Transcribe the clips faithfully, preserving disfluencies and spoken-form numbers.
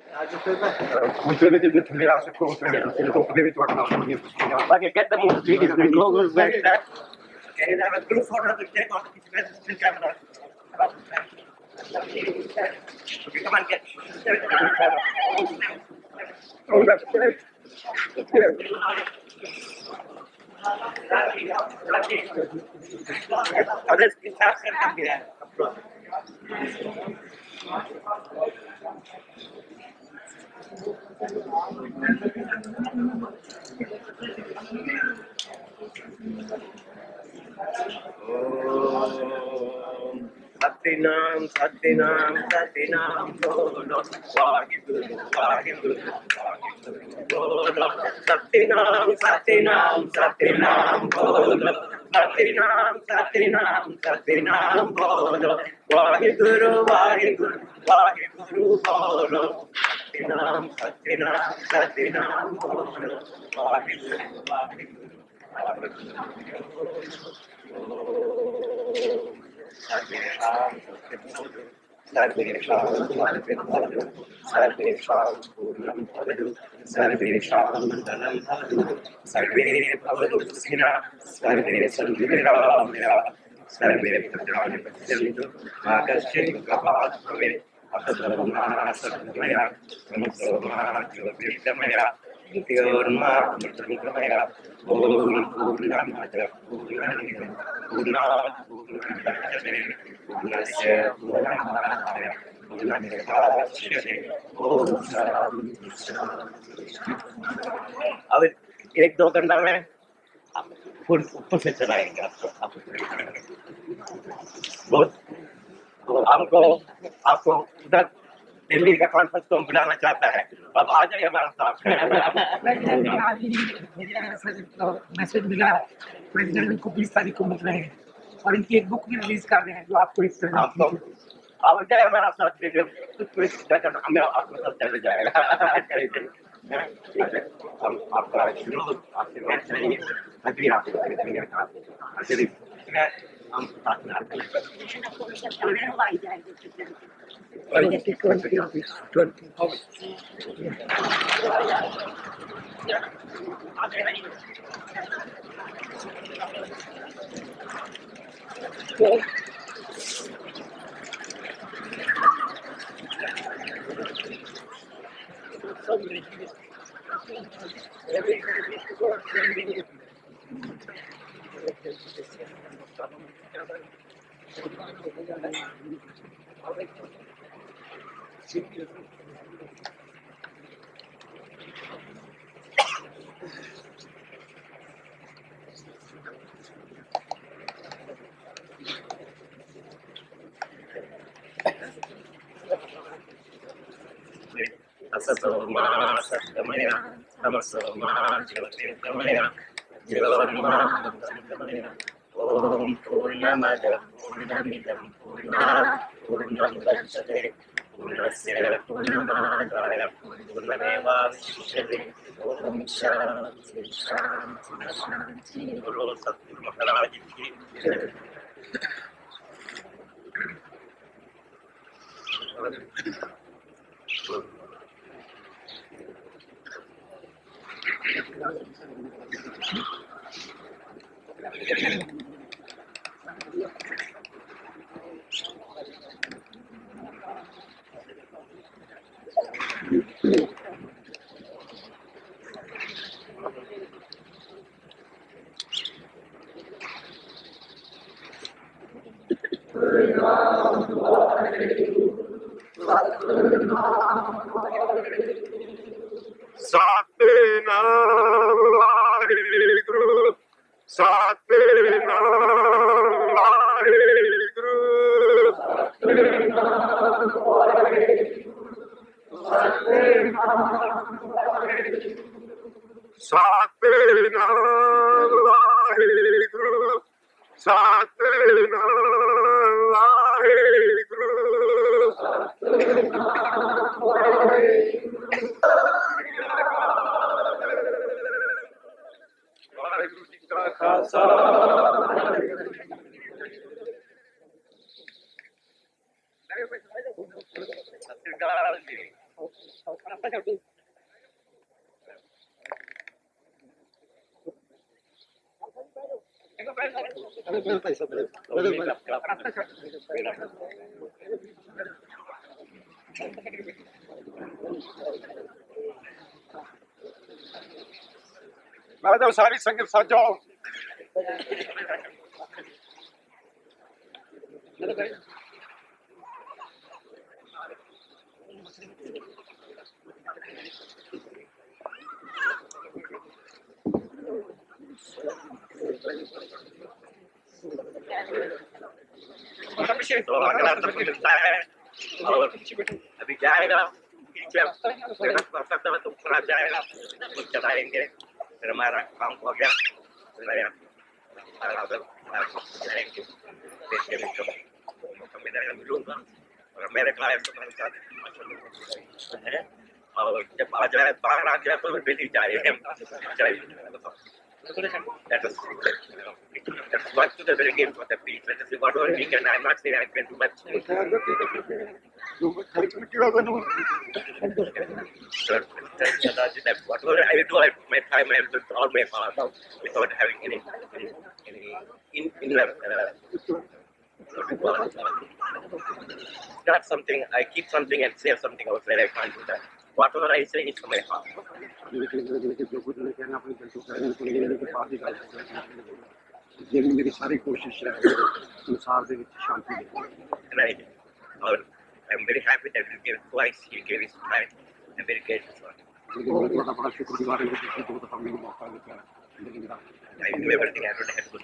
Okay, get the movie. Go back there. Okay, I have a blue photo to take on the still camera. Okay, come on, get. Oh, that's great. Oh, let's get that come here. Satinam, Satinam, Satinam, Bolo, Waheguru, Waheguru, Bolo, Satinam, Satinam, Satinam, Bolo, Satinam, Satinam, Satinam, Bolo, Waheguru, Waheguru, Waheguru, Bolo, Satinam, Satinam, Satinam, Bolo, Waheguru, Waheguru, Waheguru. Sarvesham Sarvesham Sarvesham Purnam Bhavatu Sarvesham Mangalam Bhavatu Sarve Bhavatu Sukhina Sarve Santhu Niramaya Sarve Bhadrani Pasyantu Ma Kaschit Dukkhapat Bhavet Ahadharma Satmaya Samasoma Jyotirgamaya Jyotirma Mritamaya Om Purnamada Purnamida Purnat Purnamidachyate Purnasya Purnamaya Purnamidachyate Om Shanti अब एक दो घंटा में full ऊपर से चलाएंगे आपको बहुत तो हमको आपको उधर दिल्ली का कॉन्फ्रेंस को बुलाना चाहता है अब आ जाइए हमारे साथ मैसेज मिला है प्रेसिडेंट को बीस तारीख को मिल रहे हैं और इनकी एक बुक भी रिलीज कर रहे हैं जो आपको इस तरह आपको अब जाए हमारा साथ हमें आपको साथ चले जाएगा हम आपका शुरू आपसे बात करेंगे अभी आपको हम साथ में आते हैं twenty, twenty, twenty. Asatoma Satamaya, Tamasoma Jyotirgamaya, Jyotirma Jyotirgamaya, Om Purnamada Purnamidam Purnat Purnamudachyate Purnasya Purnamadaya Purnameva Vashishyate Om Shanti Shanti Shanti Guru Satguru Maharaj Ki Jai. Satinam Vaheguru, Satinam Vaheguru, Satinam Vaheguru, Satinam Vaheguru. Madam सारी संगत साथ जाओ। तो अगला सब मिलता है और अभी जाएगा तो पूरा जाएगा कुछ चलाएंगे फिर हमारा काम हो गया मिलूंगा और मेरे क्लाइंट तुम्हारे साथ और जब आ जाए बाहर आ जाए तो बिल्ली जाए That was, that's what to the very game for the peace. Let us see what all we can. I'm not saying I can do much. So, whatever I do, I my time I will all my part without having any any, any in in uh, not something I keep something and say something outside. I can't do that. Whatever I say is from my heart. मेरी सारी कोशिश है संसार दे विच शांति दे right और I'm very happy that you gave twice you gave his time I'm very grateful for it बड़ा बड़ा शुक्रगुजार हूं कि दो दफा मेरे मौका मिला I do everything I don't have to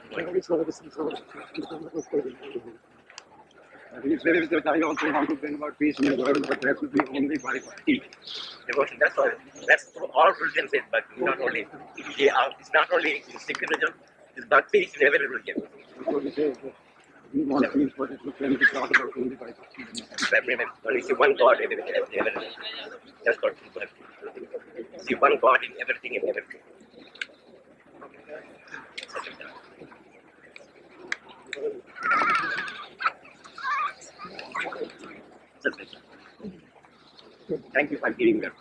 do It's very difficult. I also want to bring about peace in the world, but that will be only by peace. Devotion, that's all. That's all religions say, but not only. It's not only in Sikhism, it's about peace in every religion. So we say we want peace, but it looks like it's not about only by peace. Only see one God in everything. That's what people see one God in everything and everything. Thank you for giving that.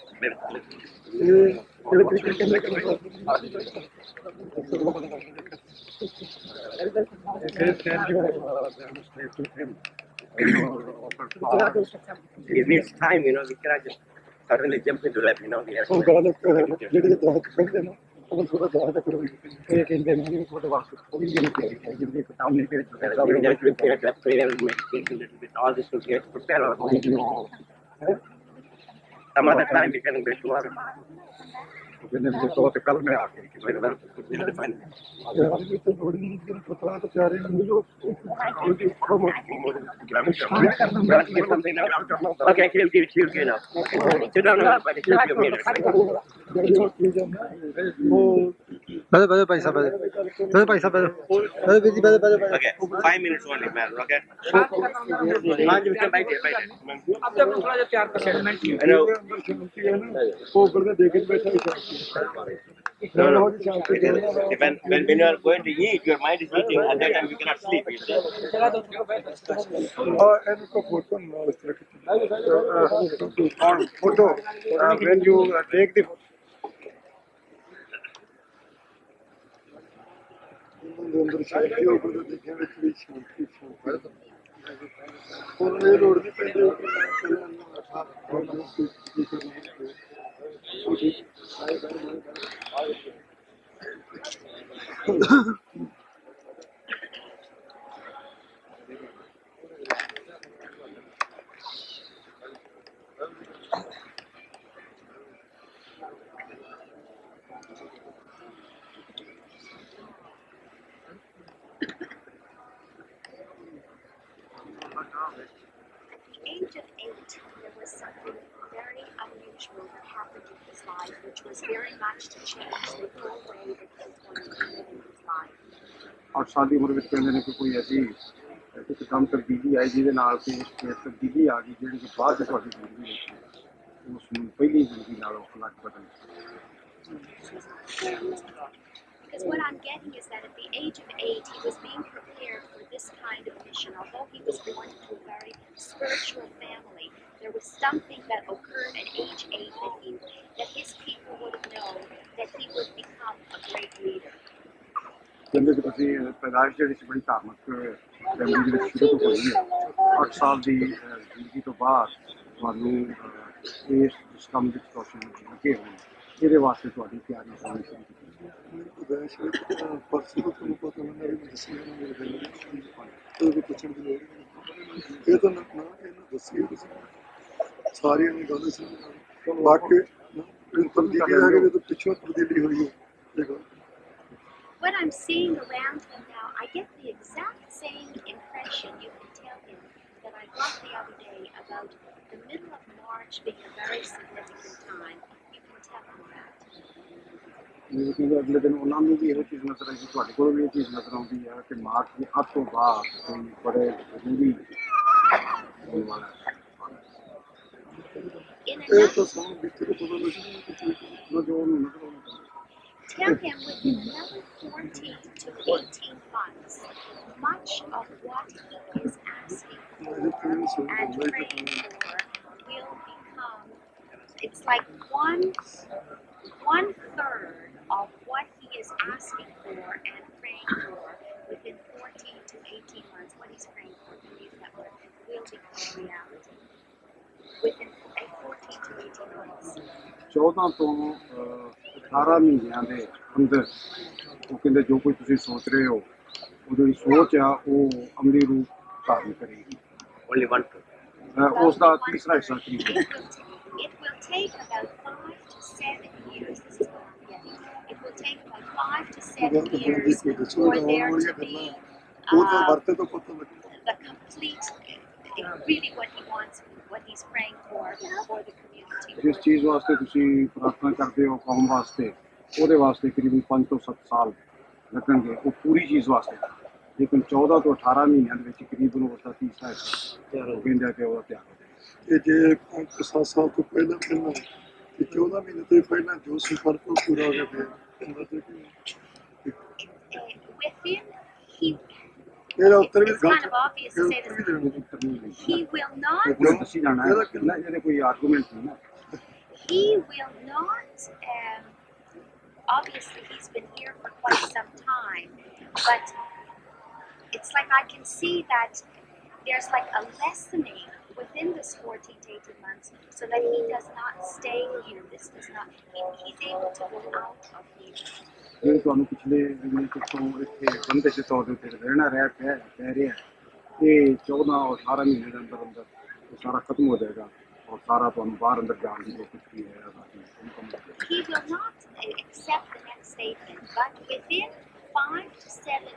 It needs time, you know. We cannot just suddenly jump into that, you know. We have to all this to get prepared. Some other time we can go to our मैंने तो तो कल में आके कि मेरे बारे में तो बड़ी पता तो चारे मुझे okay, he'll give it to you now. Sit down now, but he'll give me it. Bada bada paisa bada. Bada paisa bada. Bada busy bada bada bada. Okay, five minutes only, man. Okay. Five minutes, right there, right there. अब जब थोड़ा सा प्यार का settlement I know. वो करने देखे बैठा No, no. When, when, when you are going to eat, your mind is eating, at that time you cannot sleep. You see? और इनको फोटो और photo when you take the अंदर शांति हो तो देखे में थोड़ी शांति और ये रोड पे पहले Age of eight, there was something very unusual that happened in his life, which was very much to change the whole way that he was going to live in his life. और शादी उम्र में कहने ने कोई ऐसी कुछ काम तब्दीली आई जिहदे नाल कि तब्दीली आ गई जिहड़ी कि बाद में तुहाडी जिंदगी विच उस पहली जिंदगी नालों अलग बदल Because what I'm getting is that at the age of eight, he was being prepared for this kind of mission. Although he was born into a very spiritual family, there was something that occurred at age faith that he, that his people would have known that he would become a great leader. ਕਹਿੰਦੇ ਕਿ ਤੁਸੀਂ ਪੈਦਾਇਸ਼ ਜਿਹੜੀ ਸੀ ਬੜੀ ਧਾਰਮਿਕ family ਦੇ ਵਿੱਚ ਸ਼ੁਰੂ ਤੋਂ ਹੋਈ ਹੈ ਅੱਠ ਸਾਲ ਦੀ ਅਹ, ਜ਼ਿੰਦਗੀ ਤੋਂ ਬਾਅਦ ਤੁਹਾਨੂੰ ਅਹ, ਇਸ ਇਸ ਕੰਮ ਵਿੱਚ ਤੁਸੀਂ ਲੱਗੇ ਹੋਏ ਇਹਦੇ ਵਾਸਤੇ ਤੁਹਾਡੀ ਤਿਆਰੀ ਹੋਣੀ ਸ਼ੁਰੂ ਕੀਤੀ पैदाइश में परसों को तुमको तो मैंने भी दसी है मेरे दिल में तो भी पूछने की लोड़ नहीं ये तो ना ना ये ना दसी है किसी सारी ने गाने सुन बाकी तब्दीली आ गई तो पिछले तब्दीली हुई है देखो What I'm seeing around him now, I get the exact same impression you can tell him that I got the other day about the middle of March being a very significant time. You can tell him that. ਲੇਕਿਨ ਅਗਲੇ ਦਿਨ ਉਹਨਾਂ ਨੂੰ ਵੀ ਇਹੋ ਚੀਜ਼ ਨਜ਼ਰ ਆਈ ਤੁਹਾਡੇ ਕੋਲ ਵੀ ਇਹ ਚੀਜ਼ ਨਜ਼ਰ ਆਉਂਦੀ ਹੈ ਕਿ ਮਾਰਚ ਦੇ ਅੱਧ ਤੋਂ ਬਾਅਦ ਕੋਈ ਬੜੇ ਜ਼ਰੂਰੀ ਹੋਣ ਵਾਲਾ ਹੈ In ये another, तो सब बिल्कुल पता नहीं ਉਹਨਾਂ ਜੋ ਉਹਨੂੰ ਨਜ਼ਰ ਆਉਂਦਾ tell him within another fourteen to eighteen months, much of what he is asking for and praying for will become, it's like one, one third of what he is asking for and praying for within fourteen to eighteen months. What he's praying for, to use that word, will become reality within fourteen to eighteen months. ਚੌਦਾਂ ਤੋਂ ਅਹ, ਅਠਾਰਾਂ ਮਹੀਨਿਆਂ ਦੇ ਅੰਦਰ ਉਹ ਕਹਿੰਦੇ ਜੋ ਕੁਝ ਤੁਸੀਂ ਸੋਚ ਰਹੇ ਹੋ ਉਹ ਜਿਹੜੀ ਸੋਚ ਆ ਉਹ ਅਮਲੀ ਰੂਪ ਧਾਰਨ ਕਰੇਗੀ Only one two. ਅਹ, ਉਸ ਦਾ ਤੀਸਰਾ ਹਿੱਸਾ ਕੀ ਹੈ It will, ta- it will take about five to seven years. This is what I'm getting. It will take about five to seven years for there to be वो तो uh, भरते तो पता लगे the complete, uh, really what he wants, what he's praying for, for the community. ਜਿਸ ਚੀਜ਼ ਵਾਸਤੇ ਤੁਸੀਂ ਪ੍ਰਾਰਥਨਾ ਕਰਦੇ ਹੋ ਕੌਮ ਵਾਸਤੇ ਉਹਦੇ ਵਾਸਤੇ ਕਰੀਬਨ ਪੰਜ ਤੋਂ ਸੱਤ ਸਾਲ ਲੱਗਣਗੇ ਉਹ ਪੂਰੀ ਚੀਜ਼ ਵਾਸਤੇ ਲੇਕਿਨ ਚੌਦਾਂ ਤੋਂ ਅਠਾਰਾਂ ਮਹੀਨਿਆਂ ਦੇ ਵਿੱਚ ਕਰੀਬਨ ਉਸ ਦਾ ਤੀਸਰਾ ਹਿੱਸਾ ਤਿਆਰ ਹੋ ਕਹਿੰਦਾ ਕਿ ਉਹਦਾ ਤਿਆਰ ਹੋ ਜਾਏਗਾ ये जे पाँच सात साल तो पहले पहला कि चौदह महीने तो पहला जो संपर्क को पूरा हो गया Uh, within, he, मेरा उत्तर भी it's kind of obvious to say Uttar this, भी देना ਉੱਤਰ ਨਹੀਂ ਮਿਲਦਾ he will not ਉਹ ਦੱਸੀ ਜਾਣਾ ਹੈ ਪਹਿਲਾਂ ਇਹਦੇ ਕੋਈ ਆਰਗੂਮੈਂਟ ਨਹੀਂ ਨਾ he will not, um, obviously he's been here for quite some time, but it's like I can see that there's like a lessening within this fourteen to eighteen months so that he does not stay here. This does not, he, he's able to go out of here. ਜਿਹੜੇ ਤੁਹਾਨੂੰ ਪਿਛਲੇ ਜਿਵੇਂ ਕਿਥੋਂ ਇੱਥੇ ਬੰਦੇ ਦੇ ਤੌਰ ਦੇ ਉੱਤੇ ਰਹਿਣਾ ਰਹਿ ਪੈ ਪੈ ਰਿਹਾ ਇਹ ਚੌਦਾਂ ਔਰ ਅਠਾਰਾਂ ਮਹੀਨੇ ਦੇ ਅੰਦਰ ਅੰਦਰ ਇਹ ਸਾਰਾ ਖਤਮ ਹੋ ਜਾਏਗਾ ਔਰ ਸਾਰਾ ਤੁਹਾਨੂੰ ਬਾਹਰ ਅੰਦਰ ਜਾਣ ਦੀ ਜੋ ਕੁਛ ਵੀ ਹੈ ਬਾਕੀ ਉਹਨੂੰ ਕੰਮ ਕਰਨਾ। He will not accept the next statement, but within five to seven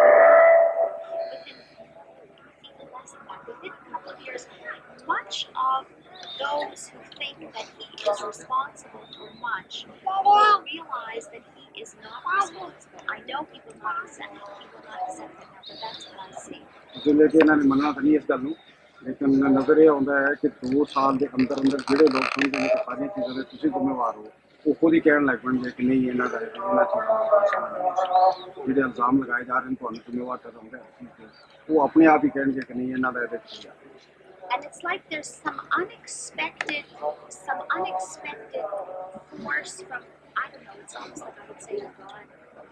within even less than that, within a couple of years, much of those who think that he is responsible for much will realize that he is not responsible. I know he will not accept he will not accept it now, but that's what I see. ਜਿਵੇਂ ਕਿ ਇਹਨਾਂ ਨੇ ਮੰਨਣਾ ਤਾਂ ਨਹੀਂ ਇਸ ਗੱਲ ਨੂੰ ਲੇਕਿਨ ਨਜ਼ਰ ਇਹ ਆਉਂਦਾ ਹੈ ਕਿ ਦੋ ਸਾਲ ਦੇ ਅੰਦਰ ਅੰਦਰ ਜਿਹੜੇ ਲੋਕ ਸਮਝਦੇ ਨੇ ਕਿ ਸਾਰੀਆਂ ਚੀਜ਼ਾਂ ਦੇ ਤੁਸੀਂ ਜ਼ਿੰਮੇਵਾਰ ਹੋ ਉਹ ਖੁਦ ਹੀ ਕਹਿਣ ਲੱਗ ਪੈਣਗੇ ਕਿ ਨਹੀਂ ਇਹਨਾਂ ਦਾ ਇਹਨਾਂ ਚੀਜ਼ਾਂ ਦਾ ਕੋਈ ਸਮਝ ਨਹੀਂ ਜਿਹੜੇ ਇਲਜ਼ਾਮ ਲਗਾਏ ਜਾ ਰਹੇ ਨੇ ਤੁਹਾਨੂੰ ਜ਼ਿੰਮੇਵਾਰ ਠਹਿਰਾਉਂਦੇ ਉਹ ਆਪਣੇ ਆਪ ਹੀ ਕਹਿਣਗੇ ਕਿ ਨਹੀਂ ਇਹਨਾਂ ਦਾ ਇਹਦੇ ਵਿੱਚ ਕੀ ਆ And it's like there's some unexpected, some unexpected force from, I don't know, it's almost like I would say God,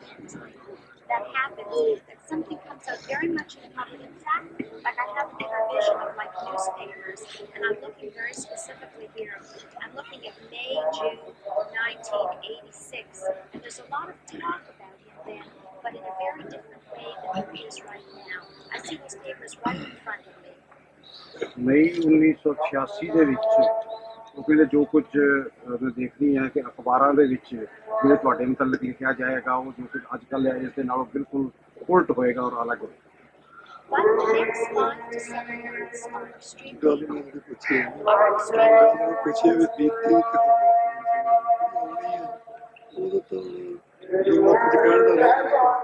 that happens, that something comes out very much in the public. In fact, like I have a bigger vision of like newspapers, and I'm looking very specifically here. I'm looking at May, June nineteen eighty-six, and there's a lot of talk about him then, but in a very different way than there is right now. I see those papers right in front of me. ਮਈ ਉੱਨੀ ਸੌ ਛਿਆਸੀ ਦੇ ਵਿੱਚ ਉਹ ਕਹਿੰਦੇ ਜੋ ਕੁਝ ਅਹ, ਦੇਖਣੀ ਹੈ ਕਿ ਅਖਬਾਰਾਂ ਦੇ ਵਿੱਚ ਜਿਹੜੇ ਤੁਹਾਡੇ ਮੁਤਲਕ ਲਿਖਿਆ ਜਾਏਗਾ ਉਹ ਜੋ ਕੁਝ ਅੱਜ ਕੱਲ੍ਹ ਹੈ ਇਸ ਦੇ ਨਾਲੋਂ ਬਿਲਕੁਲ ਉਲਟ ਹੋਏਗਾ ਔਰ ਅਲੱਗ ਹੋਏਗਾ But the next five to seven months are extremely, गाली में मुझे पूछे are extremely गाली में पूछे वे बीतती कि वो तो जो मैं कुछ कहना रहा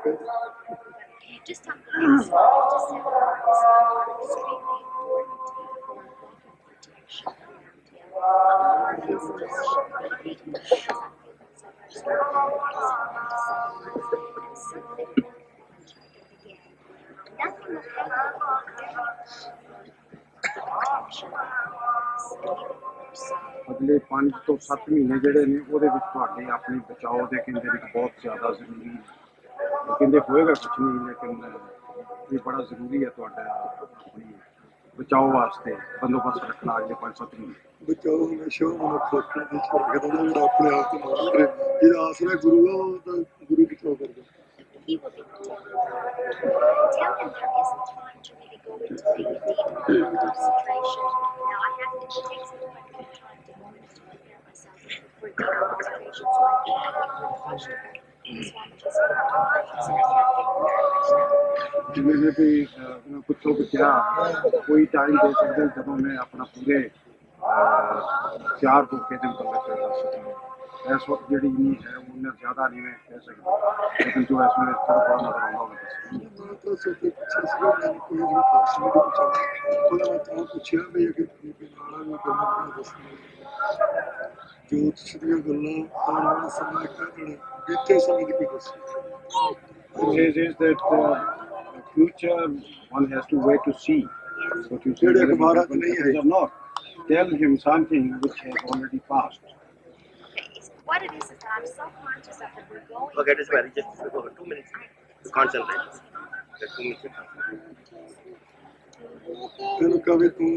just on the next five to seven months are extremely important for walking protection around him. Our messages should be made to shock people of our story and something will again. Nothing will happen for protection of us, even yourself. अगले पाँच तो सत्त महीने ਜਿਹੜੇ ਨੇ ਉਹਦੇ ਵਿੱਚ ਤੁਹਾਡੇ ਆਪਣੇ ਬਚਾਓ ਦੇ ਕਹਿੰਦੇ ਨੇ ਕਿ ਬਹੁਤ ਜ਼ਿਆਦਾ ਜ਼ਰੂਰੀ ਹੈ ਕਹਿੰਦੇ ਹੋਏਗਾ ਕੁਝ ਨਹੀਂ ਲੇਕਿਨ ਇਹ ਬੜਾ ਜ਼ਰੂਰੀ ਹੈ ਤੁਹਾਡਾ ਆਪਣੀ ਬਚਾਓ ਵਾਸਤੇ ਬੰਦੋਬਸਤ ਰੱਖਣਾ ਅਗਲੇ ਪੰਜ ਸੱਤ ਮਹੀਨੇ ਬਚਾਓ ਹਮੇਸ਼ਾ ਮਨੁੱਖ ਰੱਖਣ ਦੀ ਛੋਟ ਦਾ ਜਿਹੜਾ ਆਪਣੇ ਆਪ ਤੋਂ ਮਾਰ ਕਰੇ ਜਿਹਦਾ ਆਸਰਾ ਗੁਰੂ ਆ ਉਹ ਤਾਂ ਗੁਰੂ ਬਚਾਓ ਕਰਦਾ He will be protected. Tell him there isn't time to really go into the deep concentration. Now I have to take some time to go in to prepare myself for deep concentration, so I can get refreshment. Swami just said I can't get very much now. ਜਿਵੇਂ ਨੇ ਵੀ ਪੁੱਛੋ ਕਿ ਕਿਆ ਕੋਈ time ਦੇ ਸਕਦੇ ਜਦੋਂ ਮੈਂ ਆਪਣਾ ਪੂਰੇ ਚਾਰ ਹੋ ਕੇ ਦਿਨ ਤੱਕ ਕਰ ਸਕਦਾ ਇਸ ਵਕਤ ਜਿਹੜੀ ਨਹੀਂ ਹੈ ਉਹਨਾਂ ਜ਼ਿਆਦਾ ਨਹੀਂ ਮੈਂ ਕਹਿ ਸਕਦਾ ਲੇਕਿਨ ਜੋ ਇਸ ਵੇਲੇ ਥੋੜਾ ਬੜਾ ਨਜ਼ਰ ਆਉਂਦਾ ਹੋਵੇ ਮੈਂ ਤਾਂ ਸੋਚਿਆ ਪਿੱਛੇ ਸੀਗਾ ਮੈਨੂੰ ਕੋਈ ਵੀ ਖਾਸ ਨਹੀਂ ਪੁੱਛਿਆ ਉਹਨੇ ਮੈਂ ਤਾਂ ਪੁੱਛਿਆ ਵੀ ਅਗਰ ਬੀਬੀ ਨਾਲਾ ਵੀ ਗੱਲਾਂ ਦੱਸਣੀ ਜੋ ਛੋਟੀਆਂ ਗੱਲਾਂ ਆਉਣ ਵਾਲੇ ਸਮੇਂ ਕਹਿਣ ਬੀਤੇ ਸਮੇਂ ਦੀ ਕੋਈ ਦੱਸੀ It is that uh, future one has to wait to see what you say ਜਿਹੜੇ whether ਅਖਬਾਰਾਂ it 'ਚ ਨਹੀਂ happens ਹੈ or not. Tell him something which has already passed. Okay, it's- what it is is that I'm so conscious of it. We're going. Okay, this is just over two minutes to concentrate. The two minutes to concentrate. ਤੈਨੂੰ ਕਵੇ ਤੂੰ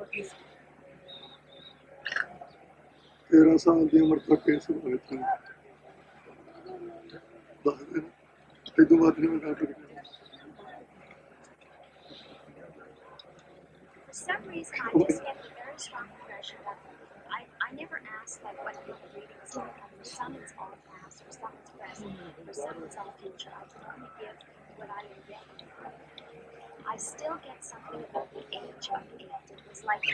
ਤੇਰਾਂ ਸਾਲ ਦੀ ਉਮਰ ਤੱਕ ਇਸ ਹੋਏ ਤੂੰ ਦੱਸ ਦੇ ਤੇ ਤੂੰ ਬਾਤ ਨਹੀਂ ਮੈਂ ਕਰ ਸਕਦਾ For some reason, I just get the very strong impression that I, I never ask like what the readings are. For some it's all past, for some it's present, for some it's all future. I can only give what I am getting. I still get something about the age of eight. It was like,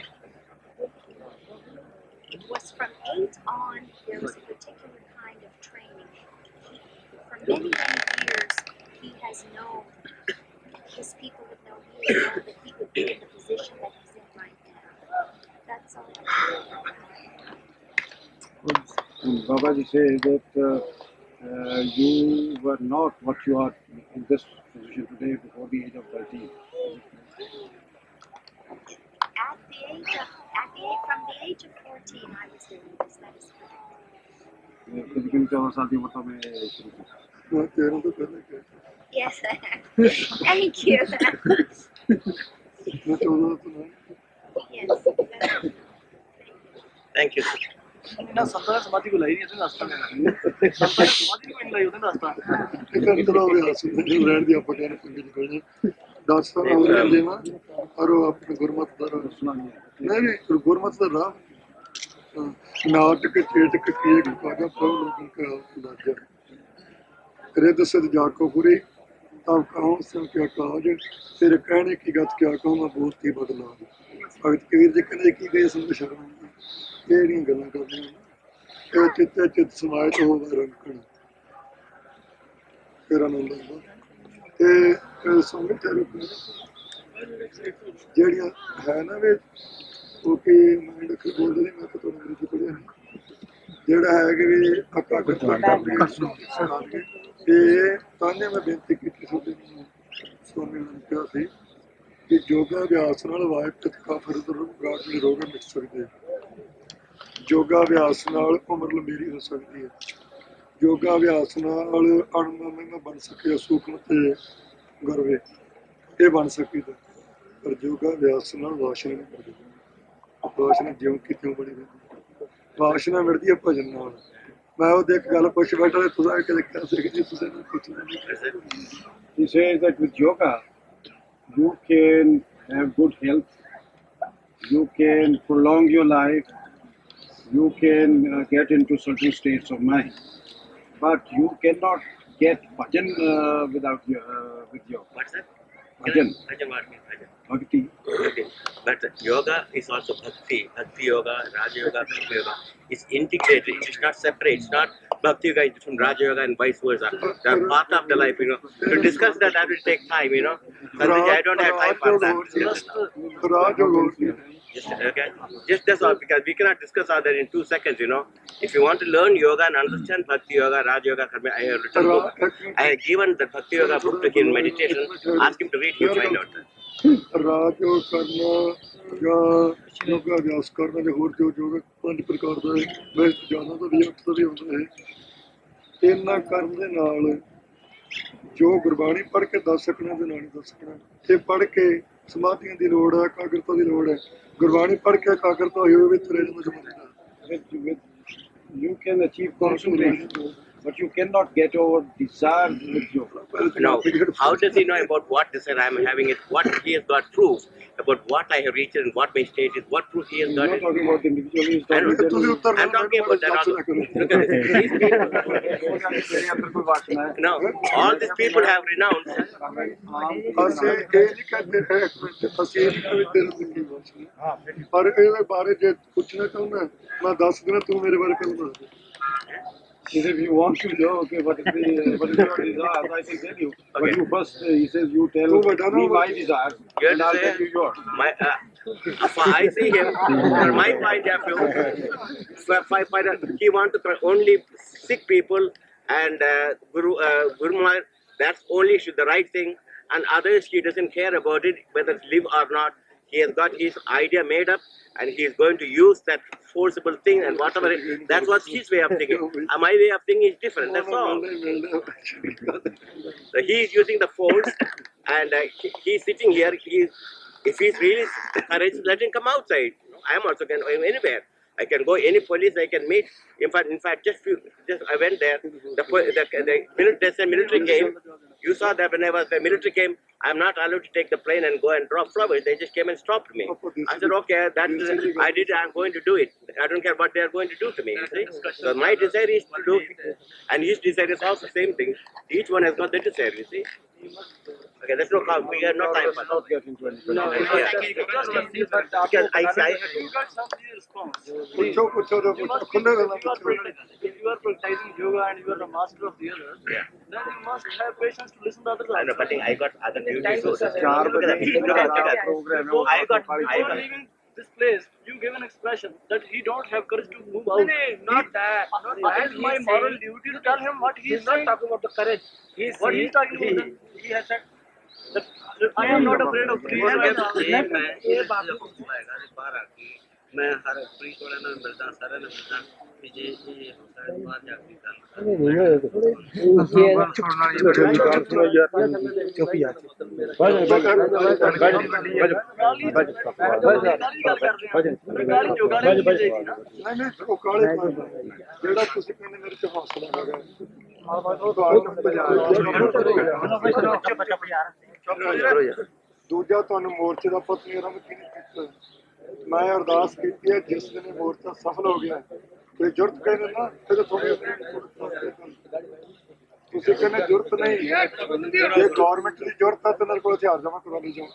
it was from eight on, there was a particular kind of training. He, for many, many years, he has known, his people have known, he has known that he would be in the position that he's in right now. That's all. Baba ji says that uh, uh, you were not what you are in this position today before the age of thirteen. At the age of, at the age, from the age of fourteen, I was doing this. That is correct. लेकिन चौदह साल की उम्र तो मैं शुरू की ਮੈਂ ਤੇਰਾਂ ਤੋਂ ਪਹਿਲਾਂ ਕਿਹਾ Yes. Thank you. ਮੈਂ ਚੌਦਾਂ ਤੋਂ ਨਾ Yes. Thank you. ਇਹਨਾਂ ਸੰਤਾਂ ਸਮਾਧੀ ਕੋ ਲਈ ਨਹੀਂ ਇਹਨੇ ਰਸਤਾ ਲੈਣਾ ਸੰਤਾਂ ਸਮਾਧੀ ਕੋ ਨਹੀਂ ਲਈ ਉਹਨੇ ਰਸਤਾ ਇੱਕ ਅੰਦਰ ਹੋ ਗਿਆ ਸੀ ਮੈਨੂੰ ਰਹਿਣ ਦੀ ਆਪਾਂ ਕਹਿੰਦੇ ਪੰਗੇ ਨਿਕਲ ਜਾਣ ਦਸ ਸਾਲ ਹੋ ਗਏ ਦੇਵਾ ਔਰ ਉਹ ਆਪਣੇ ਗੁਰਮਤ ਦਾ ਰਾਹ सुना नहीं है ਨਹੀਂ ਨਹੀਂ ਗੁਰਮਤ ਦਾ ਰਾਹ ਨਾਟਕ ਚੇਟਕ ਕੀਏ ਕਾਗਾ ਪ੍ਰਭ ਲੋਕਾਂ ਕਾ ਲਾਜਾ ਰਿੱਧ ਸਿਧ ਜਾਕੋ ਪੁਰੀ ਤਬ ਕਹੂੰ ਸੋ ਕਿਆ ਕਾਜ ਤੇਰੇ ਕਹਿਣੇ ਕੀ ਗੱਤ ਕਿਆ ਕਹੂੰ ਮੈਂ ਬੋਲਤੀ ਬਦਲਾ ਭਗਤ ਕਬੀਰ ਜੀ ਕਹਿੰਦੇ ਕੀ ਗਏ ਸੰਤ ਸ਼ਰਮ ਕਿਹੜੀਆਂ ਗੱਲਾਂ ਕਰਦੀਆਂ ਇਹ ਚਿੱਤੇ ਚਿੱਤ ਸਮਾਏ ਤੋਂ ਹੋਵੇ ਰੰਕਣ ਤੇਰਾ ਆਨੰਦ ਆਉਂਦਾ ਤੇ ਸੰਗਤ ਤੇਰੇ ਜਿਹੜੀਆਂ ਹੈ ਨਾ ਵੀ ਉਹ ਕਿ ਮਾਈਂਡ ਅੱਖਰ ਬੋਲਦੇ ਨੇ ਮੈਂ ਤਾਂ ਤੁਹਾਨੂੰ ਅੰਗਰੇਜ਼ੀ ਪੜ੍ਹਿਆ ਨਹੀਂ ਜਿਹੜਾ ਹੈ ਕਿ ਵੀ ਅੱਕਾ ਗੱਟਾ ਕਰਕੇ ਤੇ ਤਾਨੇ ਮੈਂ ਬੇਨਤੀ ਕੀਤੀ ਤੁਹਾਡੇ ਨੂੰ ਸਵਾਮੀ ਨੇ ਕਿਹਾ ਸੀ ਕਿ ਯੋਗਾ ਅਭਿਆਸ ਨਾਲ ਵਾਇਟ ਕਾਫਰ ਰੋਗ ਦੇ ਰੋਗ ਮਿਟ ਸਕਦੇ ਯੋਗਾ ਅਭਿਆਸ ਨਾਲ ਉਮਰ ਲੰਬੀ ਹੋ ਸਕਦੀ ਹੈ ਯੋਗਾ ਅਭਿਆਸ ਨਾਲ ਅਣਮਨ ਬਣ ਸਕੇ ਸੂਖਮ ਤੇ ਗਰਵੇ ਇਹ ਬਣ ਸਕਦਾ ਪਰ ਯੋਗਾ ਅਭਿਆਸ ਨਾਲ ਵਾਸ਼ਨਾ ਨਹੀਂ ਮਿਲਦੀ ਵਾਸ਼ਨਾ ਜਿਉਂ ਕਿ ਤਿਉਂ ਬਣੀ ਰਹਿੰਦੀ ਵਾਸ਼ਨਾ ਮਿਲਦੀ ਹੈ ਭਜਨ ਨਾਲ ਮੈਂ ਉਹ ਦੇਖ ਗੱਲ ਪੁੱਛ ਬੈਠਾ ਤੇ ਤੁਸੀਂ ਕਦੇ ਕਹਿ ਸਕਦੇ ਜੀ ਤੁਸੀਂ ਨਾ ਪੁੱਛਦੇ He says that with yoga you can have good health, you can prolong your life, you can uh, get into certain states of mind, but you cannot get bhajan uh, without your, uh, with yoga. What's that? Bhajan. Bhajan, what means bhajan? Bhakti. Okay. But yoga is also bhakti. Bhakti yoga, Raja yoga, Bhakti yoga. It's integrated. It's not separate. It's not Bhakti yoga is from Raja yoga and vice versa. They're part of the life, you know. To discuss that, that will take time, you know. Sandhya, I don't have time for that. ਰਾਜ ਹੋਗਾ Just, okay. Just that's all, because we cannot discuss all that in two seconds, you know. If you want to learn yoga and understand Bhakti yoga, Raja yoga, Karma, I have written book. I have given the Bhakti yoga book to him in meditation. Ask him to read, he'll find out that. ਰਾਜਯੋਗ ਕਰਨਾ ਜਾਂ ਯੋਗਾ ਅਭਿਆਸ ਕਰਨਾ ਜਾਂ ਹੋਰ ਜੋ ਯੋਗ ਪੰਜ ਪ੍ਰਕਾਰ ਦਾ ਹੈ, ਵੈਸੇ ਜ਼ਿਆਦਾ ਤਾਂ ਵੀ ਅੱਠ ਤੋਂ ਵੀ ਹੁੰਦਾ ਹੈ। ਇਹਨਾਂ ਕਰਨ ਦੇ ਨਾਲ ਜੋ ਗੁਰਬਾਣੀ ਪੜ੍ਹ ਕੇ ਦੱਸ ਸਕਣਾ ਤੇ ਨਾਲ ਨਹੀਂ ਦੱਸ ਸਕਣਾ, ਤੇ ਪੜ੍ਹ ਕੇ ਸਮਾਧੀਆਂ ਦੀ ਲੋੜ ਹੈ, ਇਕਾਗਰਤਾ ਦੀ ਲੋੜ ਹੈ। ਗੁਰਬਾਣੀ ਪੜ੍ਹ ਕੇ ਇਕਾਗਰਤਾ ਹੋਈ ਹੋਵੇ ਤੇ ਰਹਿ ਜਾਂਦਾ ਸਮਝਦਾ। You can achieve concentration, but you cannot get over desire with yoga. Now, how does he know about what desire I am having it? What he has got proof about what I have reached and what my state is? What proof he has He's got? not It? talking about the individual, he's I talking don't- about I'm talking about that also. Look at this. These people, now, all these people have renounced. ਅਸੀਂ ਇਹ ਨਹੀਂ ਕਹਿੰਦੇ ਹੈ ਅਸੀਂ ਇਹ ਨਹੀਂ ਕਹਿੰਦੇ ਤੇਰੇ ਤੇ ਕੀ ਵਾਸਨਾ, ਪਰ ਇਹਦੇ ਬਾਰੇ ਜੇ ਪੁੱਛਣਾ ਚਾਹੁੰਦਾ ਮੈਂ ਦੱਸ ਦੇਣਾ, ਤੂੰ ਮੇਰੇ ਬਾਰੇ ਕਿਉਂ ਦੱਸ ਦੇ। If you want to know, okay, what is the what is your desire, I can tell you. But you first, uh, he says, you tell Oh, but I don't me know my what- desires, You and I'll understand? tell you yours. My, uh, for I see him, from my point of view, for, for, for, he wants to only sick people and uh, Guru, uh, Guru Maharaj, that's only should the right thing, and others he doesn't care about it, whether it's live or not. He has got his idea made up, and he is going to use that forcible thing and whatever. It, that's what his way of thinking. Uh, my way of thinking is different. That's all. So he is using the force, and uh, he, he's sitting here. He's, if he's really courage, let him come outside. I am also can go anywhere. I can go any police I can meet. In fact, in fact, just few, just I went there. The po- the, the military, military came. You saw that whenever the military came, I'm not allowed to take the plane and go and drop flowers. They just came and stopped me. I said, okay, that is, I did. I'm going to do it. I don't care what they are going to do to me. You see? So my desire is to do, and his desire is also the same thing. Each one has got their desire. You see? Okay, there's no count. We have no time for Not get into anything. no, yeah. Because I, I, ਪੁੱਛੋ ਪੁੱਛੋ ਜੋ ਪੁੱਛੋ ਖੁੱਲੇ ਗੱਲਾਂ If you are ਪੁੱਛੋ। practicing- if you are practicing yoga and you are the master of the others, Yeah. then you must have patience to listen to others. I know, but I got other duties. So, चार look बजे at that. Look at that. program है, Before, वो I got- खाली I before got- leaving this place, you gave an expression that he don't have courage to move out. not that. Not It that. is my He's moral saying- duty to tell him what he He's is not saying. talking about the courage. He's What he is talking about then? He has said That I am not afraid of trees. मैं- and- मैं- ये बात को मैं हर police वाले ने मिलता सारे ने मिलता कि ये ये होता है बाहर जाके कर चुप यार ਗਾਲੀ ਗਾਲੀ ਗੱਲ ਕਰਦੇ ਹਾਂ ਗਾਲੀ ਜੋ ਗਾਲੀ ਨਹੀਂ ਚਾਹੀਦੀ ਨਾ ਨਹੀਂ ਨਹੀਂ ਉਹ ਕਾਲੇ ਪਾਉਂਦਾ ਜਿਹੜਾ ਤੁਸੀਂ ਕਹਿੰਦੇ ਮੇਰੇ ਤੇ ਹੌਸਲਾ ਹੈਗਾ ਉਹ ਤੁਹਾਨੂੰ ਦੂਜਾ ਤੁਹਾਨੂੰ ਮੋਰਚੇ ਦਾ ਪਤਾ ਮੇਰਾ ਕੀ ਨਹੀਂ ਕੀਤਾ ਮੈਂ ਅਰਦਾਸ ਕੀਤੀ ਹੈ ਜਿਸ ਦਿਨ ਇਹ ਮੋਰਚਾ ਸਫਲ ਹੋ ਗਿਆ ਤੇ ਜੁਰਤ ਕਹਿੰਦੇ ਨਾ ਫਿਰ ਥੋੜੀ ਤੁਸੀਂ ਕਹਿੰਦੇ ਜੁਰਤ ਨਹੀਂ ਜੇ ਗਵਰਨਮੈਂਟ ਦੀ ਜੁਰਤ ਹੈ ਤਾਂ ਮੇਰੇ ਕੋਲ ਹਥਿਆਰ ਜਮ੍ਹਾਂ ਕਰਵਾ ਲਈ ਜਾਓ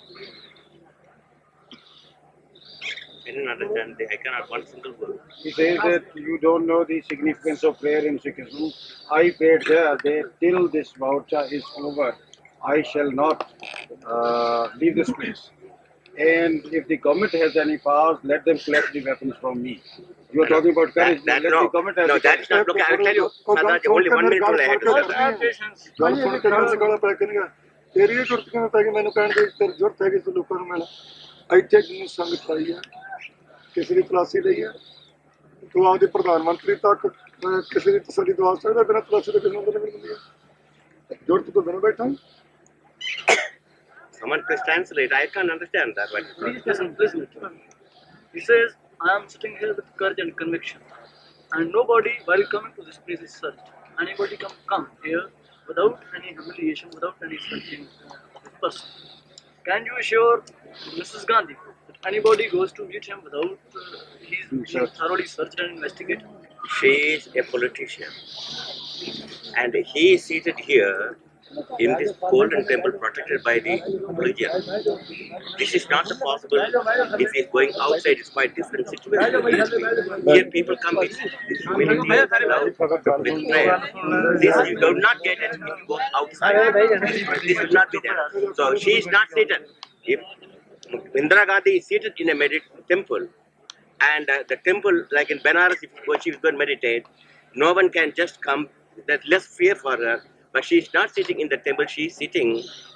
I didn't understand. The, I cannot one single word. He says that you don't know the significance of prayer in Sikhism. I prayed there that till this voucher is over, I shall not uh, leave this place. And if the government has any powers, let them collect the weapons from me. You are talking about courage. That, that, let no, the government has no, the that's not. Look, I will tell you. Sardarji, only one minute only I had to say that. ਗੱਲ ਸੁਣ ਕੇ ਨਾਲ ਗਾਲਾਂ ਪੈ ਕੇ ਨਹੀਂ ਤੇਰੀ ਵੀ ਜੁਰਤ ਕਿਵੇਂ ਪੈ ਗਈ ਮੈਨੂੰ ਕਹਿਣ ਦੀ ਤੇਰੀ ਜੁਰਤ ਹੈਗੀ ਸੀ ਲੋਕਾਂ ਨੂੰ ਮਿਲਣਾ ਇੱਥੇ ਜਿੰਨੀ ਸੰਗਤ ਪਾਈ ਹੈ ਕਿਸੇ ਦੀ ਤਲਾਸ਼ੀ ਲਈ ਹੈ ਤੂੰ ਆਪਦੇ ਪ੍ਰਧਾਨ ਮੰਤਰੀ ਤੱਕ ਅਹ, ਕਿਸੇ ਦੀ ਤਸੱਲੀ ਦਵਾ ਸਕਦਾ ਬਿਨਾਂ ਤਲਾਸ਼ੀ ਤੋਂ ਕਿਸੇ ਨੂੰ ਨਹੀਂ ਮਿਲਦੀ ਹੈ ਜੁਰਤ ਤੋਂ ਬਿਨਾਂ ਬੈਠਾ Someone please translate. I can't understand that. But Please listen, listen to him. He says, I am sitting here with courage and conviction. And nobody, while coming to this place, is searched. Anybody can come here without any humiliation, without any searching of this person. Can you assure Missus Gandhi that anybody goes to meet him without uh, he's being thoroughly searched and investigated? she is a politician, and he is seated here in this golden temple protected by the religion. This is not possible. If he is going outside, it's quite different situation. Here people come with humility, love, with prayer. This you do not get it if you go outside. This will not be there. So she is not seated. If Indira Gandhi is seated in a medit temple, and uh, the temple, like in Benares, if she is going to meditate, no one can just come. There's less fear for her. But she is not sitting in the temple, she is sitting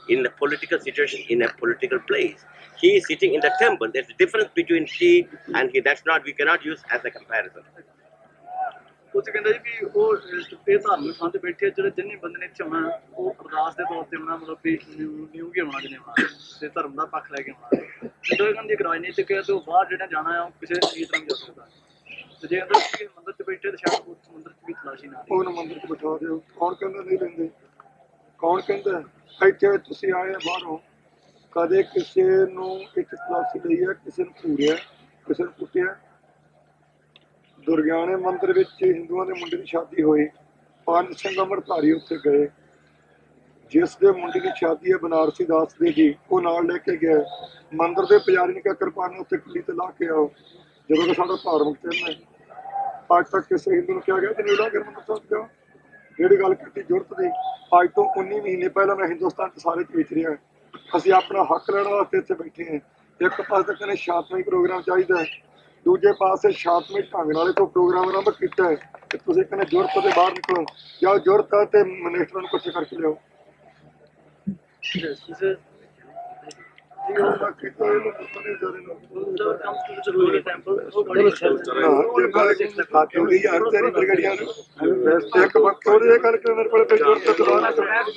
in a political situation, in a political place. He is sitting in the temple. There's a difference between he and he. That's not, we cannot use as a comparison. ਉੱਥੇ ਕਹਿੰਦਾ ਜੀ ਵੀ ਉਹ ਇਹ ਧਾਰਮਿਕ ਥਾਂ ਤੇ ਬੈਠੇ ਆ ਜਿਹੜੇ ਜਿੰਨੇ ਬੰਦੇ ਨੇ ਇੱਥੇ ਆਉਣਾ ਉਹ ਅਰਦਾਸ ਦੇ ਤੌਰ ਤੇ ਆਉਣਾ ਮਤਲਬ ਵੀ ਨਿਊ ਵੀ ਆਉਣਾ ਜਿਹਨੇ ਆਉਣਾ ਤੇ ਧਰਮ ਦਾ ਪੱਖ ਲੈ ਕੇ ਆਉਣਾ ਜਦੋਂ ਇਹ ਕਹਿੰਦੀ ਇੱਕ ਰਾਜਨੀਤਿਕ ਹੈ ਤੇ ਉਹ ਬਾਹਰ ਜਿਹੜਾ ਜਾਣਾ ਆ ਉਹ ਕਿਸੇ ਤਰੀਕੇ ਨਾਲ ਜਾ ਸਕਦਾ ਤੇ ਜੇ ਅੰਦਰ ਕਿਸੇ ਮੰਦਰ 'ਚ ਬੈਠੇ ਤੇ ਸ਼ਾਇਦ ਉਸ ਮੰਦਰ 'ਚ ਵੀ ਤਲਾਸ਼ੀ ਨਾ ਉਹਨੂੰ ਮੰਦਰ 'ਚ ਬਿਠਾ ਦਿਓ ਕੌਣ ਕਹਿੰਦਾ ਨਹੀਂ ਲੈਂਦੇ ਕੌਣ ਕਹਿੰਦਾ ਇੱਥੇ ਤੁਸੀਂ ਆਏ ਬਾਹਰੋਂ ਕਦੇ ਕਿਸੇ ਨੂੰ ਇੱਕ ਤਲਾਸ਼ੀ ਲਈ ਹੈ ਕਿਸੇ ਨੂੰ ਘੂਰਿਆ ਕਿਸੇ ਨੂੰ ਕੁੱਟਿਆ ਦੁਰਗਿਆਣੇ ਮੰਦਿਰ ਵਿੱਚ ਹਿੰਦੂਆਂ ਦੇ ਮੁੰਡੇ ਦੀ ਸ਼ਾਦੀ ਹੋਈ ਪੰਜ ਸਿੰਘ ਅੰਮ੍ਰਿਤਧਾਰੀ ਉੱਥੇ ਗਏ ਜਿਸ ਦੇ ਮੁੰਡੇ ਦੀ ਸ਼ਾਦੀ ਹੈ ਬਨਾਰਸੀ ਦਾਸ ਦੇ ਜੀ ਉਹ ਨਾਲ ਲੈ ਕੇ ਗਿਆ ਮੰਦਿਰ ਦੇ ਪੁਜਾਰੀ ਨੇ ਕਿਹਾ ਕਿਰਪਾਨ ਉੱਥੇ ਕੁੜੀ ਤੇ ਲਾ ਕੇ ਆਓ ਜਦੋਂ ਕਿ ਸਾਡਾ ਧਾਰਮਿਕ ਚਿੰਨ੍ਹ ਹੈ ਅੱਜ ਤੱਕ ਕਿਸੇ ਹਿੰਦੂ ਨੂੰ ਕਿਹਾ ਗਿਆ ਤੇ ਨੀਲਾ ਗਿਰ ਮੰਦਿਰ ਸਾਹਿਬ ਜਾਓ ਜਿਹੜੀ ਗੱਲ ਕੀਤੀ ਜ਼ਰੂਰਤ ਦੀ ਅੱਜ ਤੋਂ ਉੱਨੀ ਮਹੀਨੇ ਪਹਿਲਾਂ ਮੈਂ ਹਿੰਦੁਸਤਾਨ 'ਚ ਸਾਰੇ 'ਚ ਵੇਚ ਰਿਹਾ ਅਸੀਂ ਆਪਣਾ ਹੱਕ ਲੈਣ ਵਾਸਤੇ ਇੱਥੇ ਬੈਠੇ ਹਾਂ ਇੱਕ ਪਾਸੇ ਤਾਂ ਕਹਿੰਦੇ ਸ਼ਾਂਤਮਈ ਪ੍ਰੋਗਰਾਮ ਚਾਹੀਦਾ ਹੈ ਦੂਜੇ ਪਾਸੇ ਸ਼ਾਂਤਮਈ ਢੰਗ ਨਾਲ ਤੋਂ ਪ੍ਰੋਗਰਾਮ ਆਰੰਭ ਕੀਤਾ ਹੈ ਕਿ ਤੁਸੀਂ ਕਹਿੰਦੇ ਜ਼ਰੂਰਤ ਤੋਂ ਬਾਹਰ ਨਿਕਲੋ ਜਾਂ ਜ਼ਰੂਰਤ ਹੈ ਤੇ ਮਿਨਿਸਟਰਾਂ ਨੂੰ ਇਕੱਠੇ ਕਰਕੇ ਲਿਆਓ ਕੀਤਾ ਇਹਨੂੰ ਪੁੱਛਣ ਨਹੀਂ ਜਾਰੇ ਨੂੰ whoever comes to the Holy Temple, nobody is ਚੋਰੀ ਯਾਰ ਤੇਰੀ ਬਰਗੜੀਆਂ ਨੂੰ ਇੱਕ ਵਕਤ ਉਹਦੇ ਇਹ ਗੱਲ ਕਿ ਮੇਰੇ ਕੋਲ ਕੋਈ ਜ਼ਰੂਰਤ ਤੋਂ ਬਾਹਰ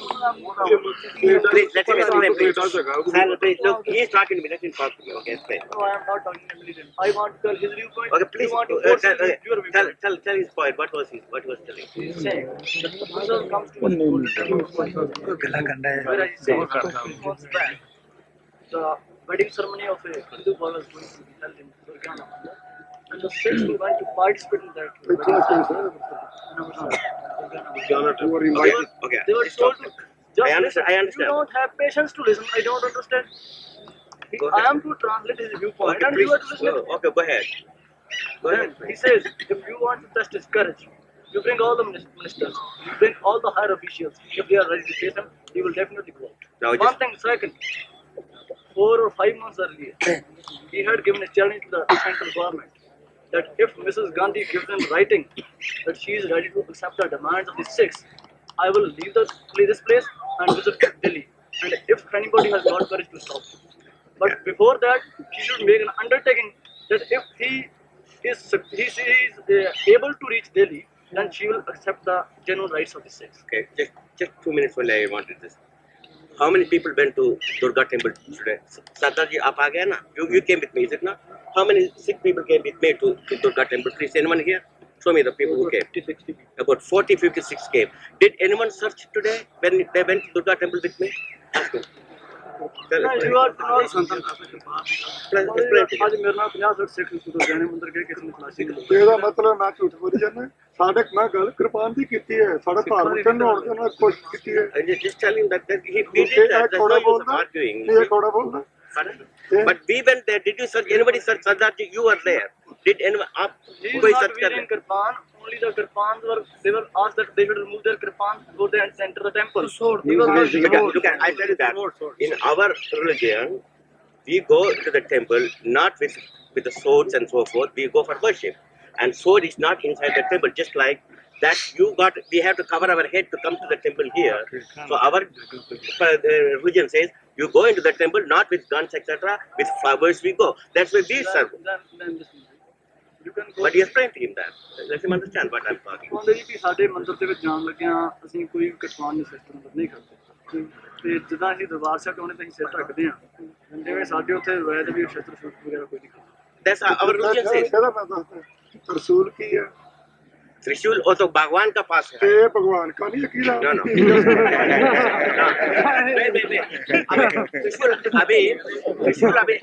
Please, let him explain, please. Sir, please, look, he is talking to me. Let him talk to me, okay? Explain. No, I am not talking to religion. I want to tell his viewpoint. Okay, please, You want to uh, force tell, his uh, your tell, viewpoint. tell, tell his point. What was his, what was telling? He is saying that the Buddha comes to the Holy Temple. ਗੱਲਾਂ ਕਰਦਾ ਹੈ Where I say, two months back, the wedding ceremony of a Hindu boy was going to be held in Durgana. And the Sikhs who went to participate in that ਇੱਥੇ wedding ਕੇਸ ceremony, ਹੈ ਉਹ they invite were, Okay, they were stop. told to just I understand, listen. I understand. You don't have patience to listen. I don't understand. He, Go I ahead. am to translate his viewpoint Okay, and please, you are to listen. go, okay, go ahead. Go Then ahead. he says, if you want to test his courage, you bring all the minis- ministers, you bring all the higher officials. If they are ready to face him, he will definitely go out. Now, One just- thing, second, four or five months earlier, he had given a challenge to the central government that if Missus Gandhi gives in writing that she is ready to accept the demands of the Sikhs, I will leave the, leave this place and visit Delhi. And if anybody has got courage to stop him. But before that, she should make an undertaking that if he is he is uh, able to reach Delhi, then she will accept the genuine rights of the Sikhs. Okay, just, just two minutes only I wanted this. How many people went to Durga temple today? Sardar ji, aap aa gaye na? You, you came with me, is it not? How many Sikh people came with me to, to Durga temple? Please, anyone here? Show me the people who came. fifty, sixty people. About forty, fifty-six came. Did anyone search today when they went to Durga temple with me? Ask me. Tell No, us. you are not. Explain, explain to आज me. मेरे नाल fifty Sikh तो जाने मंदिर गए किसी ने तलाशी कर ਤੇ ਇਹਦਾ ਮਤਲਬ ਮੈਂ ਝੂਠ ਬੋਲੀ ਜਾਂਦਾ ਸਾਡੇ ਮੈਂ ਗੱਲ ਕਿਰਪਾਨ ਦੀ ਕੀਤੀ ਹੈ ਸਾਡਾ ਧਾਰਮਿਕ ਚਿੰਨ੍ਹ ਹੋਣ ਦੀ ਉਹਨਾਂ ਨੇ ਕੋਸ਼ਿਸ਼ ਕੀਤੀ ਹੈ I just, just tell him that, that he, he ਇਹ did that. There's ਥੋੜਾ no use of ਬੋਲਦਾ arguing. ਇਹ ਥੋੜਾ ਬੋਲਦਾ Pardon? Yeah. But we went there. Did you search? Anybody search Sardar ji? You were there. Did anyone? आप He is कोई not search कर wearing kirpan. Only the kirpans were. They were asked that they should remove their kirpans before they enter the temple. He was not. Look at, look at, I tell you that in our religion, we go to the temple not with with the swords and so forth. We go for worship, and sword is not inside the temple. Just like that, you got. We have to cover our head to come to the temple here. So our uh, religion says you go into the temple not with guns, et cetera. With flowers we go. That's why we serve. Then, then listen. You can go. But you explain to him that. Let him understand what I'm talking. ਕਹਿੰਦੇ ਜੀ ਕਿ ਸਾਡੇ ਮੰਦਿਰ ਦੇ ਵਿੱਚ ਜਾਣ ਲੱਗਿਆ ਅਸੀਂ ਕੋਈ ਕਿਰਪਾਨ ਜਾਂ ਸਿਸਟਮ ਨਹੀਂ ਕਰਦੇ ਤੇ ਜਿੱਦਾਂ ਅਸੀਂ ਦਰਬਾਰ ਸਾਹਿਬ ਆਉਣੇ ਤਾਂ ਅਸੀਂ ਸਿਰ ਢੱਕਦੇ ਹਾਂ ਜਿਵੇਂ ਸਾਡੇ ਉੱਥੇ ਵੈਦ ਵੀ ਸ਼ਸਤਰ ਸ਼ੂਟ ਵਗੈਰਾ ਕੋਈ ਨਹੀਂ ਕਰਦੇ That's our, our religion says. ਇਹਦਾ ਮੈਂ ਦੱਸਦਾ ਰਸੂਲ ਕੀ ਹੈ Trishul also Bhagwan ka paas ਤੇ hai. ਇਹ ਭਗਵਾਨ ਕਾ ਨਹੀਂ ਯਕੀਨ No, no. No. Wait, wait, wait. Abhi, Trishul, abhi, Trishul, abhi,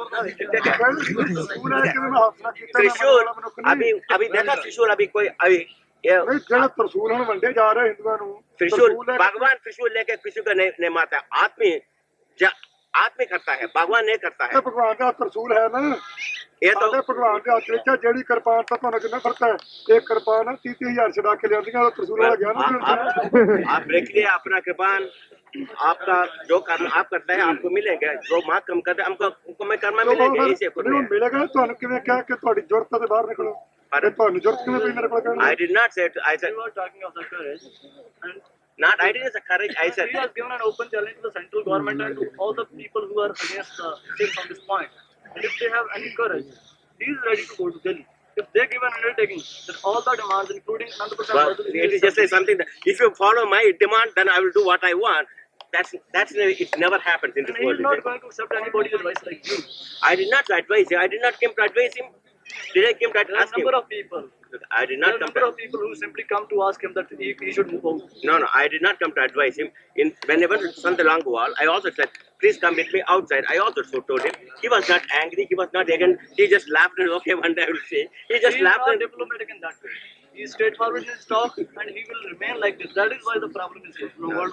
ਰਸੂਲ ਹੈ ਕਿ ਮੈਂ ਹੱਥ ਨਾਲ ਕੀਤਾ Trishul, abhi, abhi, देखा Trishul, abhi कोई, abhi, ये ਨਹੀਂ ਜਿਹੜਾ ਤਰਸੂਲ ਹੁਣ ਵੰਡੇ ਜਾ ਰਹੇ ਹਿੰਦੂਆਂ ਨੂੰ त्रिशूल ਤਰਸੂਲ ਹੈ- भगवान त्रिशूल लेके किसी को नहीं नहीं मारता है। आदमी जा- आदमी करता है, भगवान नहीं करता ਇਹ है। ਭਗਵਾਨ ਦਾ ਤਰਸੂਲ ਹੈ ਨਾ ये तो ਸਾਡੇ ਭਗਵਾਨ ਦੇ ਹੱਥ ਵਿੱਚ ਆ ਜਿਹੜੀ ਕਿਰਪਾਨ ਤਾਂ ਤੁਹਾਨੂੰ ਕਿੰਨਾ ਫਰਕ ਹੈ ਇਹ ਕਿਰਪਾਨ ਤੀਹ ਤੀਹ ਹਜ਼ਾਰ ਛਡਾ ਕੇ ਲਿਆਂਦੀਆਂ ਤਰਸੂਲ ਵਾਲਾ ਗਿਆ ਨਾ आप आप आप देख लिए अपना कृपान आपका जो कर्म आप करता है आपको मिलेगा, जो माँ कम करता है हमको हमको मैं कर्म मिलेगा इसे खुद ਨਹੀਂ में। ਮਿਲੇਗਾ ਤੁਹਾਨੂੰ ਕਿਵੇਂ ਕਿਹਾ ਕਿ ਤੁਹਾਡੀ ਜ਼ਰੂਰਤ ਤੇ ਬਾਹਰ ਨਿਕਲੋ ਇਹ ਤੁਹਾਨੂੰ ਜ਼ਰੂਰਤ ਕਿਵੇਂ ਪਈ ਮੇਰੇ ਕੋਲ ਕਹਿਣ I the? did not say it, I said You are talking of the courage, and Not I didn't say courage. I said He has given an open challenge to the central government and to all the people who are against the states on this point. And if they have any courage, he is ready to go to Delhi. If they give an undertaking that all the demands, including one hundred percent well, it is just say something that if you follow my demand, then I will do what I want. That's that's it never happens in this and he world. is not going to accept anybody's advice like you. I did not advise him. I did not come to advise him. Did I come to There are a ask him? number of people. I did There are not a come number to. of people who simply come to ask him that he, he should move out. No, no, I did not come to advise him. In when I went to Sant Langwal, I also said, please come with me outside. I also so told him. He was not angry. He was not again. He just laughed and okay, one day I will say. He just He is laughed not and. diplomatic in that way. He is straightforward in his talk and he will remain like this. That is why the problem is here.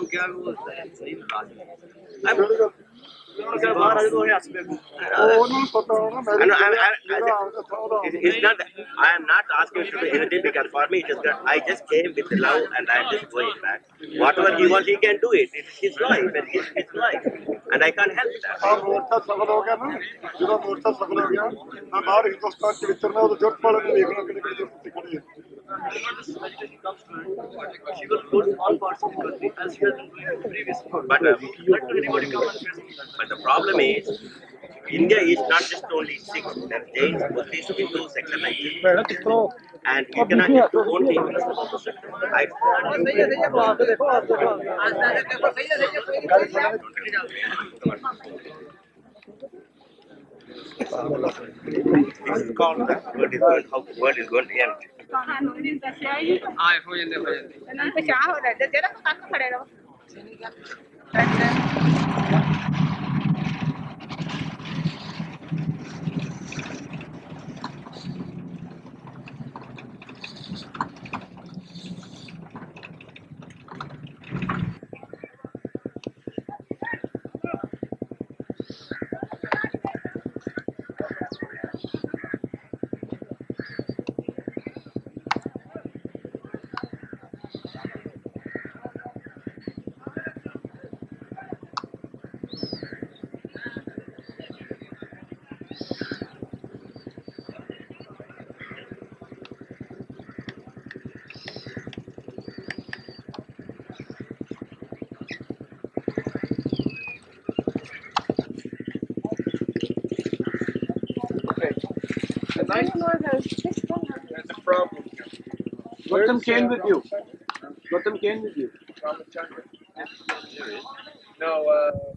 I'm, ਉਹਨਾਂ ਨੂੰ ਬਾਹਰ ਆ ਜਦੋਂ ਇਹ ਹੱਸ ਵੇਖੋ ਉਹਨਾਂ ਨੂੰ ਪਤਾ ਹੋਣਾ ਮੈਂ I know, I, I, ਜਿਹੜਾ I, ਆਉਂਦਾ ਥਾ ਉਹਦਾ It- It's not. I am not asking you to do anything because for me, it is that I just came with love and I am just going back. Whatever he wants, he can do it. It's his life and it's his life, and I can't help that. ਆ ਮੋਰਚਾ ਸਫਲ ਹੋ ਗਿਆ ਨਾ ਜਦੋਂ ਮੋਰਚਾ ਸਫਲ ਹੋ ਗਿਆ ਮੈਂ ਬਾਹਰ ਹਿੰਦੁਸਤਾਨ ਚ ਵਿਚਰਨਾ ਉਹ ਜੁੱਟ ਵਾਲੇ ਨੂੰ ਵੇਖਣਾ ਕਿਹੜੇ ਕਿਹੜੇ ਜੁੱਟ ਤੇ ਖੜੇ ਆ whenever this agitation comes to end, she will go to all parts of the country as she has been doing in previous years. But uh, Let anybody come and face me that. but the problem is, India is not just only Sikhs. There are Jains, Buddhists, Hindus, et cetera. And you cannot just do only. I, this is called the world is going. How the world is going to end. ਤੁਹਾਨੂੰ ਨਹੀਂ ਦੱਸਿਆ ਹੀ ਹਾਂ ਹੋ ਜਾਂਦੇ ਹੋ ਜਾਂਦੇ ਇਹਨਾਂ ਨੂੰ ਪਛਾਣ ਹੋ ਰਿਹਾ ਜਿਹੜਾ ਕੋ ਕੰਨ ਖੜੇ ਰਹੋ There's a problem here. Gautam came with you. Gautam came with you. No, uh,